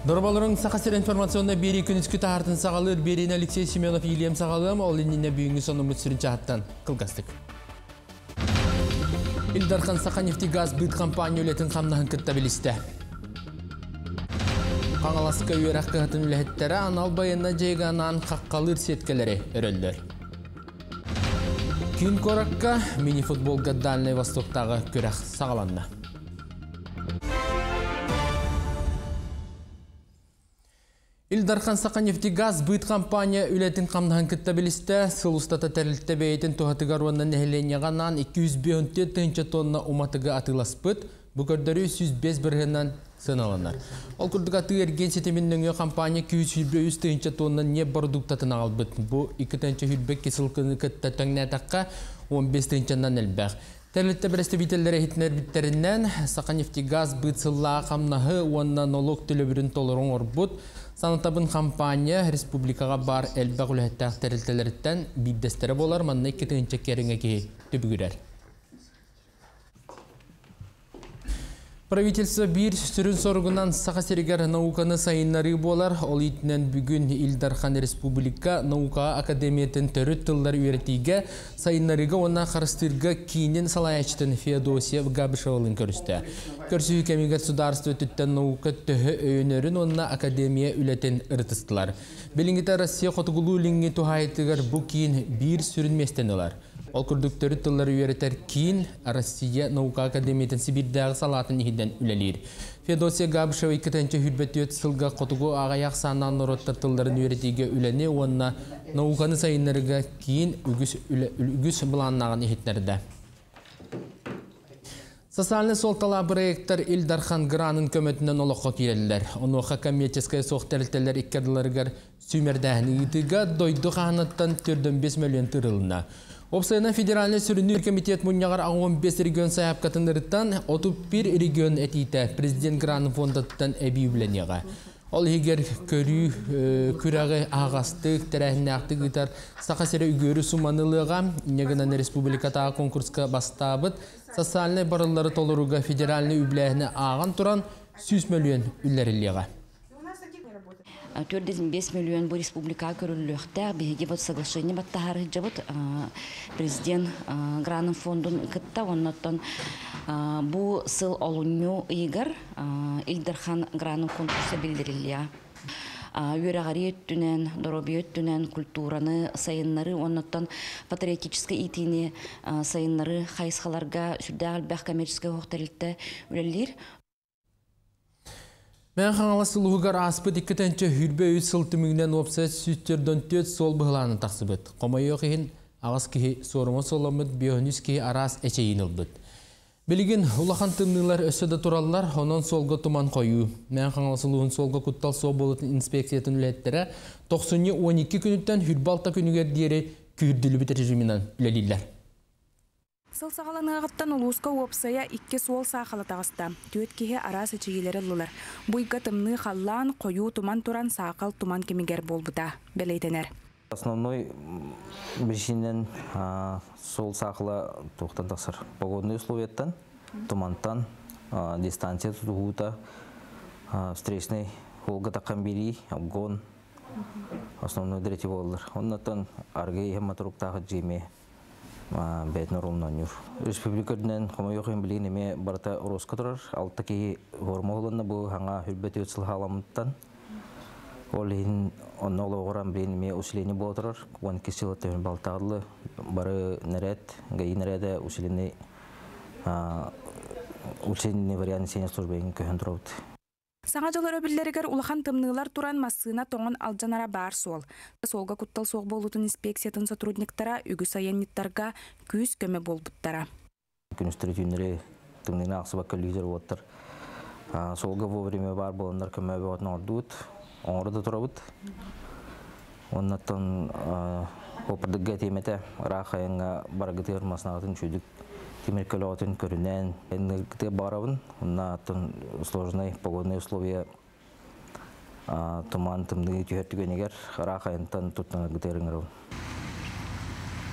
Дорбаларың сақасыр информационна бері күнізкі тағартын сағалыр берін Алексей Семенов Ильям сағалым, ол инне бүйінгі соны мүтсірін чағаттан қылғастық. Илдархан Сақа нефтегаз бұд компания үлетін қамнағын күтті білісті. Қаңаласықа үйерақ қығытын үләхеттері анал байына жайғанан қаққалыр сеткелері өрілдір. Күн қораққа мини-футболға Дальный Востоктағы көрақ сағаланды. Илдархан Сақа нефтегаз бұд компания үлетін қамнағын күтті білісті. Сыл ұстата тәрілтті бәйетін тұхатығар онын нәхіленеғанан 250 тыңча тонна уматыға атылас бұд. Бұл көрдері 105 бірғінен сыналанар. Ол күрдіға түйерген сетемінің компания 200 тыңча тонна не продуктатын ағал бұд. Бұл 2 тыңча хүлбек кесілкіні күтті төңіне таққа 15 тыңчанан әлбәқ. Тәрлітті бірісті бітелері хитінер біттерінен Сақа нефтегаз бұд сылла қамнағы онына налог төлөбірін толырың ор бұд. Санатабын компания республикаға бар әлбәқ үләттәқ тәрілтелеріттен биддестері болар, манна 2 тыңча керіңе кей төбігірер. Правительство bir сүрін сорғынан Сақа серігер науканы сайынлары болар. Ол етінен бүгін Илдархан Республика Наука Академиятын түрі тылдар үйретіге сайынларыға ona қарыстырға кейінен салаячтын Феодосия Габышевалын көрісті. Көрсі үкемегер сударство түттен наука түхі өйінерін ona Академия үлетін ұртыстылар. Белінгіті Россия қотығылу линги тухайтығыр бұл кейін bir сүрін местен олар. Ол күрдіктері тыллары үйретер кейін Россия Наука Академиятын Сибирдағы салатын ехіден үлелер. Феодосия Габышева 2-тінші хүлбетті өт сылға қотығу ағаяқ санан нұроттар тылларын үйретеге үләне, онына науканы сайынларыға кейін үгіс бұланнаған ехеттерді. Социальный солтала проекттар Илдархан Гранын көмөтінен олыққа кейлелер. Онуға коммерческая соқтарылтелер иккадыларығар сүймердәхіні етіға дойды қағанаттан 4-5 миллион тұрылына. Опсайына Федеральный сүрінір комитет мұнияғар 15 регион сайапқатынырыттан 31 регион әтейті президент Гранын фондаттан әбей біленеға. Ол егер көріғі ағастық, тәрәхіне ақтық ұйтар Сақа сәрі үгөрі суманылыға негінан республикатаға конкурсқа бастабыд, социальный барылары толыруға федеральный үбләхіне аған тұран 100 миллион үлләрілеға. 4-5 миллион bu республика көріліқті, бейге бұд соглашение баттағары жабыд президент Гранын фондын күтті, оннаттан бұл сыл олуну егер Илдархан Гранын конкурсы білдірілия. Үйерағари өттінен, дороби өттінен, культураны, сайынлары, оннаттан патриотический итini сайынлары қайысқаларға сүрді әлбәқ коммерческий хоқтарылтты үлелер. Мен қаңаласы лұғығар аспыт 2-тінші хүрбе өз сылтымыңнен опса сүттерден төт сол бұғыланы тақсыбыд. Қомайы оқиын ағыз кейі сорыма соламыд, бейоныз кейі арас әчейін ұлбыд. Білген ұлақан тымнылар өсіді тұралылар, онын солға тұман қойу. Мен қаңаласы лұғын солға құттал сол болытын инспекциятын үлеттері 90-12 күніттен хүрбалта күнігер дері күйірділі бітер режимінен үлелілер. Сыл сағаланығаттан ұлысқа опсая 2 сол сақалы тағыста. Төт кеге арасы чегелері лылар. Бұйға тымны қаллан, қою туман туран сақал туман кемегер болбыда. Белейтенер. Основной причинен сол сақылы тоқтан тақсыр. Погодный условияттан, тумантан, дистанция тұтығуыта, встречный холға таққан бері, обгон, основной діреті болылар. Оннаттан аргей хематруктағы жеме бәйтін ұрылынан үр. Республикадынан қомай оқиын білген еме барата ұросқа тұрар. Алты кей ғорма ғылында бұл ғаңа үрбәті өтсіл ғаламыттан. Ол ең онны олы оғыран білген еме усилені бол тұрар. 12 силатты өң балтағылы бары нәрәт, ғайы нәрәді усилені варианты сене службайын көхін тұрауды. Саңа жолы өбілдерігер улахан тымнылар туран массына тоңын алжанара бар сол. Солға құттал соқ болутын инспекциятын сотрудниктара үгі сайынниттарға күз көмі болбыттара. Күністері түйінері тымнына ақсыба көлігдер оттыр. Солға вовремя бар болындар көмі өбіғатын ордуыт, оңырды тұрабыт. Оннаттан опырдыға теметі рақайынға барғыты ұрмасынағытын чүйдік. Темір көлігетін көрінен әнігіте барабын. Онна атын сложный погодные условия туман тымды түйеттігенегер рақайынтан тұттыңа гітеріңірі.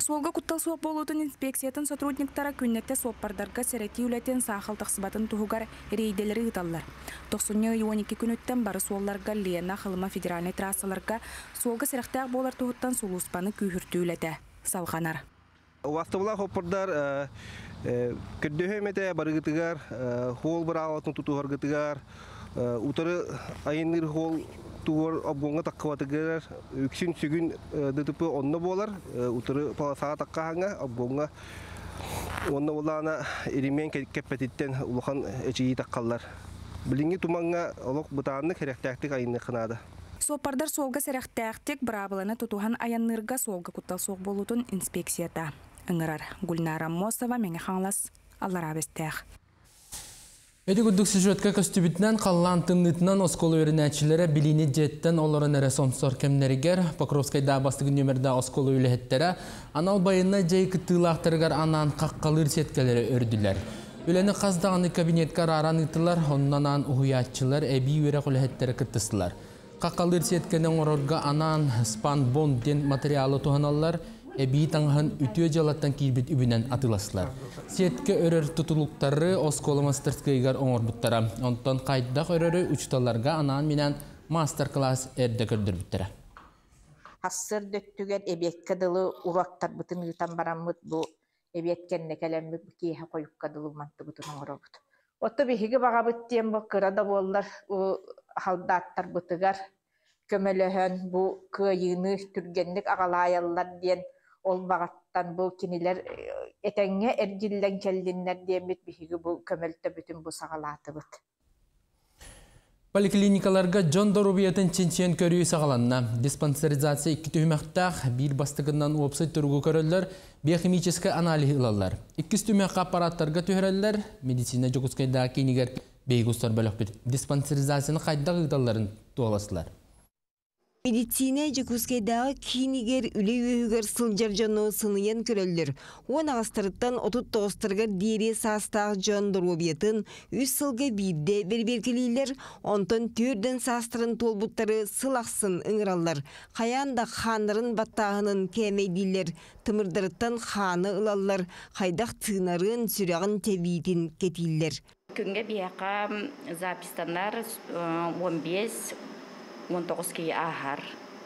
Суолга куттал суоп болутун инспекциятын сотрудниктара күннетте суоппардарга серети үлетен сахал тақсыбатын туһугар рейделери ыталлар. 9-12 күнөттен бары суолларга Лена Хылыма федеральный трассаларга суолга серехтәк болар туһуттан сулуспаны күйүртүү үлете. Салганар. Вастыбыла хоппардар көддөһөмете барыгытыгар, хол бараатын тутуһаргытыгар, утары айыныр хол тугор обгонга таккаватыгар, үксүн сүгүн дытыпы онно болар, утары паласага таккаханга обгонга онно болана иримен кеппетиттен улахан эчии таккаллар. Билинги туманга олок бутаанны керектәктик айынны кынады. Суоппардар суолга серехтәктик брабыланы тутухан аяннырга суолга куттал суок болутун инспекцията. Ыңырар Гульнара Мосова меңе хаңлас алларабестәк. Эти гуддук сюжетка көстүбүтнен қаллан тымнытынан осколу өрінәчілері билини жеттен оларын әрі сонсор кемнерігер Покровскайда бастығы нөмірді осколу үліхеттері анал байына жай кыттылақтырғар анан қаққалыр сеткелері өрділер. Үлені қаздағаны кабинетка раран ұтылар, оннанан ұхуятчылар әбей өрек үліхеттері кыттысылар. Қаққалыр сеткенен орорға анан спан бонд ден материалы туғаналар, әбей таңғын үтіе жалаттан кейбіт үбінен атыласылар. Сетке өрір тұтылықтары осколы мастерскайгар оңырбыттара. Онтан қайдақ өрірі ұчталарға анан менен мастер-класс әрді көрдір біттірі. Хассыр дөттүгер эбекке дылы ураттар бытын ютан бараммыт бу эбеккен некелеммик киһе койукка дылы манты бытын оңырбыт. Отто бихиги бага бүттен бу кырада боллар халдаттар бытыгар көмөлөһөн бу кыйыны түргенлик агалаяллар диен ол багаттан бу кинилер этеңге эрдиллен келдиннер диемит бихиги бу көмөлтө бүтүн бу сагалаатыбыт. Поликлиникаларга жон дорубиятын ченчен көрүү сагаланна. Диспансеризация 2 түймәктақ, бир бастығынан опсай түргü көрөллөр, биохимический анализ ылалар. 2 түймәк аппараттарга түйрәлләр, медицина жокускайда кинигер бейгустар бөлөкпит. Диспансеризацияны кайдагы ыдалларын туаласылар. Медицина жекускайдағы кейінігер үлі өйігер сылжар жону сыныен көрілдір. Он ағыстырыттан 39-тырғыр дейре састағы жон дұрубетін үз сылға бейді берберкелейлер, онтын түрден састырын толбуттары сылақсын ұңыралар. Қаянда қанырын баттағының кәмейдейлер, тымырдырыттан қаны ұлалар, қайдақ тыңарын сүрағын тәбейтін кетейлер. Күнге бияқа запистанар 15-19 кей ахар.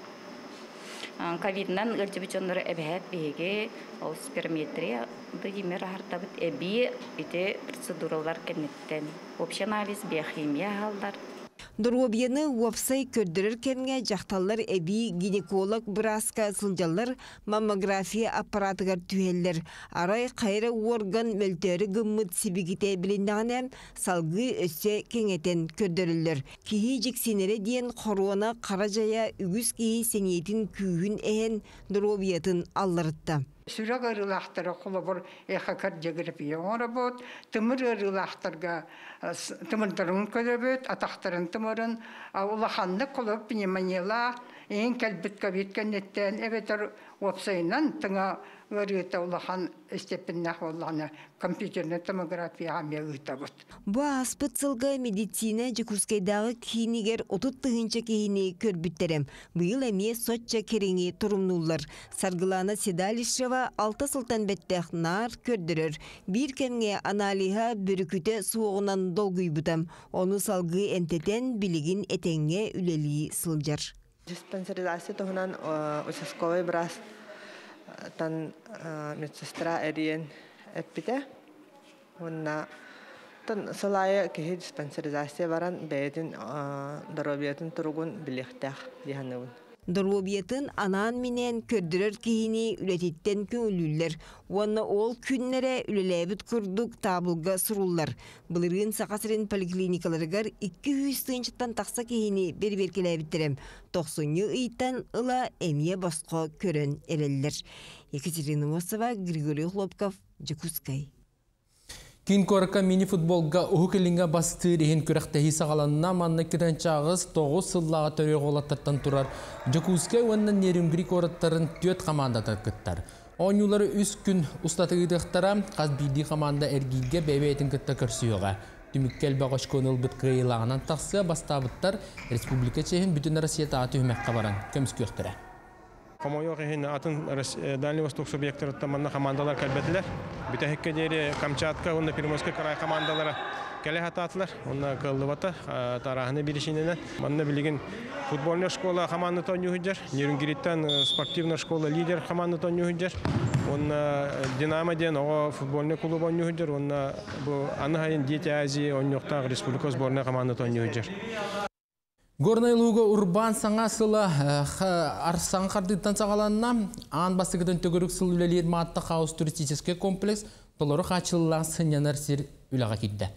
Ковиднан өлчебечонлары әбәт беге спирометрия дегемер ахартабыт әби ите процедуралар кенеттен. Общий анализ, биохимия халдар. Дұрубияны уапсай көрдірір кемге жақталар әбі гинеколог бұраска сылжалар маммография аппаратығар түйелер. Арай қайры орган мөлтері гыммыт сибігіте біліндіғанем салғы өссе кеңетен көрдірілер. Кихи жексенері дейін қоруана қара жая үгіз кихи сенетін күйін әйін дұрубиятын алларытта. Сүрәк ырылақтары құлы бұр әқақар жегіріпе оңырабыд, тымыр ырылақтарға тымырдырын көрібіт, атақтарын тымырын, улаханны құлып пневмонияла, ең кәлбіт көбеткеннеттен, әбетір опсайынан тыңа ырыта улахан степеннақ оланы компьютерный томография амия ұйтабыд. Бұ аспыт сылға медицина жекускайдағы кейінігер 30-тығынча кейіні көрбіттерім. Бұйыл әме сотча кереңе тұрымнулар. Саргылана Седалишева 6 сылтан бәттәқ нар көрдірір. Bir кәмге аналиға бүрікіті суығынан долгүй бұтам. Оны салғы әнтетен білігін әтенге үлелі сылжар. Диспансеризация тұғынан участковый брас тан медсестра эриен эппите. Онна тан салая кехи диспансеризация баран бәйтін дорубиятын тұрғын білектәқ диханығын. Дорубиятын анан менен көрдірір кейіні үлететтен көңілілер. Оны ол күннері үлеләбіт күрдік табылға сұрулар. Бұлырын сақасырын поликлиникаларығар 200-тан тақса кейіні берберкеләбіттерім. 90-ы ыйттан ыла әмие басқа көрін әрелілер. Екатерина Мосова, Григорий Хлопков, Жекускай. Кин корка мини-футболга ухукелинга бастыр ehen күрәктәһи сагаланна манна кирән чагыз 9 сыллага төрөг олаттан турар. Жекускай оннан неримгри кораттарын 4 командада кыттар. Ойнулары 3 күн устатыгыдыктара каз биди команда эргилге бебетин кытта көрсүйга. Түмүккел багыш конул бит кыйлагынан таксы бастабыттар республика чехин бүтүн Россия тааты хүмәккә баран көмскөктөрә. Комойох ехин атын Дальний Восток субъекттары манна командалар калбетилер. Битехекке дери Камчатка, онна Приморский край командалары келе хататлар. Онна кылдыбата тарахны билишинен. Манна билеген футбольная школа команда тонюхуджар, Нерюнгириттан спортивная школа лидер команда тонюхуджар. Онна Динамо ден ого футбольный клуб онюхуджар. Онна бу анахайын Дети Азии онюхтаг республика сборная команда тонюхуджар. Горнайлуга урбан саңа сыла арсан қардыттан сағаланна ан бастығыдан төгірік сыл үлелер маатта хаус туристический комплекс толоры қачылылан сынянар сир үлаға кидді.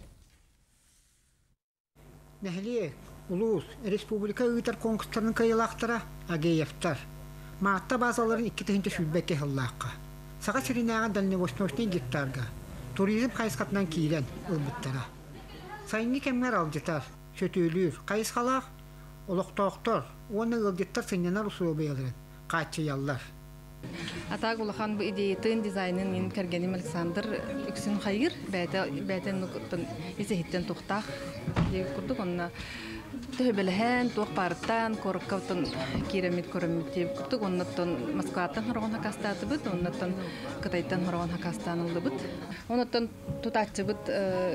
Нәхлие, улус, республика ұйтар конкурстарын кайылақтыра агеевтар. Маатта базаларын 2-тігінті шүлбәкке хыллаққа. Саға сиринаған дальневосточный гектарға. Туризм қайысқатынан кейлен ұлбыттара. Сайынғы кеммер алжытар, шөтөлür, қайысқалақ, олықтоқтор, оны ылдеттар сынянар ұсуы бейлерін, қатшы яллар. Атаг улахан bu идеятын дизайнын мен кергеним Александр үксін қайыр, бәйтен есехеттен тоқтақ деп күрдік. Онына төбеліген, тоқ барыттан, корыққаутын керемет деп күрдік. Оннаттан Москваттан хорған хакастаты бұд, оннаттан Қытайттан хорған хакастан ұлды бұд. Оннаттан тұтатшы бұд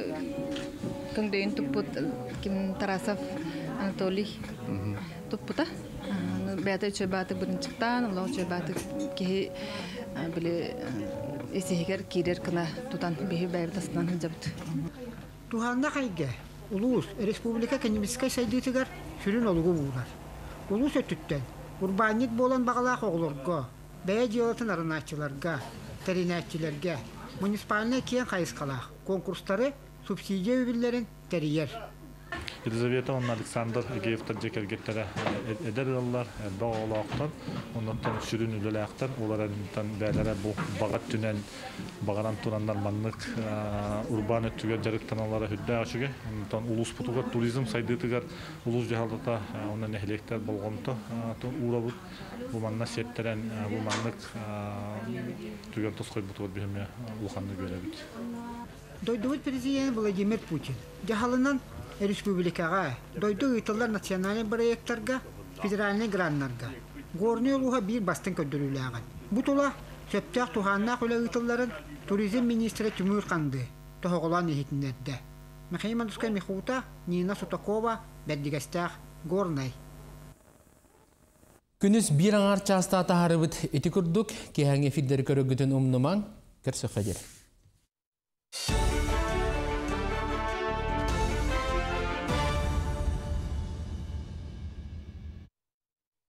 күндейін тұппұд Ким Тарасов Анатолий тұппұта. Бәті чөбәті бұдын чықтан, ұлау чөбәті кеге білі есегер керер кіна тұтан бейі бәйбітасынан жабыды. Туханна қайға, улус, республика кәнемесікай сайдытығар сүрін олығы бұлар. Улус өттіттен, урбанник болан бағалақ оғылырға, бәйе желатын арынатчыларға, тәринатчыларға, муниципаліне кейін қайысқалақ, конкурстары субсидия өбілерін тәрiyер. Елизавета он Александр Агеевтер жекергеттері әдер алар, әдбақ олақтар, оннан сүрін үліләқтар, олардан бәлері бұл бағат түнен бағаран тұрандар манлық урбан өттігер жарықтан алары хүдді ашуге, оннан улус бұтуға туризм сайдытығар улус жағалдата оннан әхілектер болғымты ұра бұд, бұл манна септерен бұл манлық түгер тұсқой бұтуға бүйіме ұлғанды көре бұд. Дойдуыт президент Владимир Путин жағалынан республикаға, дойду ұйтылар национальный проекттарға, федеральный граннарға. Горны олуға бір бастың көндіріліғін. Бұтыла сөптәқ туханнақ өлі ұйтыларын туризм министрі Тимур қанды, тұғылан ехетіндерді. Михаил Мандускай Михута, Нина Сутакова, Бәддігістәқ, Горнай. Күніс бір аңар часта атағары бұд еті күрдік, кейәңе фиддері көрігітін ұмнымаң, кірсі қадер.